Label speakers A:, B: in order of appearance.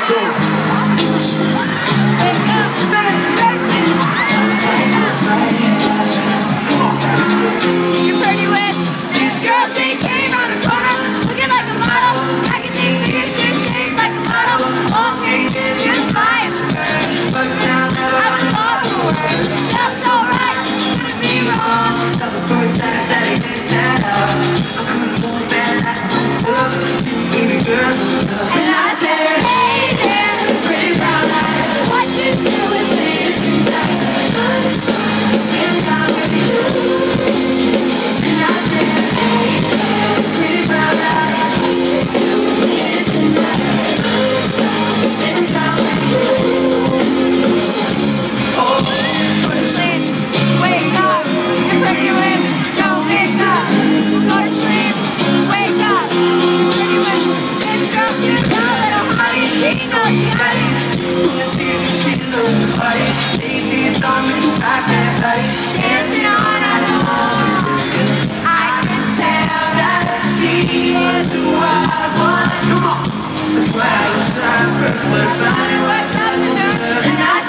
A: You're pretty wet. This girl, she came around the corner, looking like a model. I can see big shit shaped like a model. Long straight hair, just flying. I was off for work. Felt so right, couldn't be wrong.
B: Never first time that it is now. I couldn't move back like I was stuck. Baby girl,
A: And I said, hey there, pretty brown eyes, what you doing with tonight? It's time with you. And I said, hey there, pretty brown eyes, what you doing with tonight? It's time with you.
B: oh,
A: Wake up, you're pretty women, don't mix up. Go to sleep, wake up, you're pretty women. This girl, she's a little honey, she knows she got it.
B: from the stairs, she loves to party. AT song, make you rock that body.
A: Dancing on and on. I can tell that she was
B: Who I want, come on. That's why I was trying first, but
A: finally worked up the nerve, and I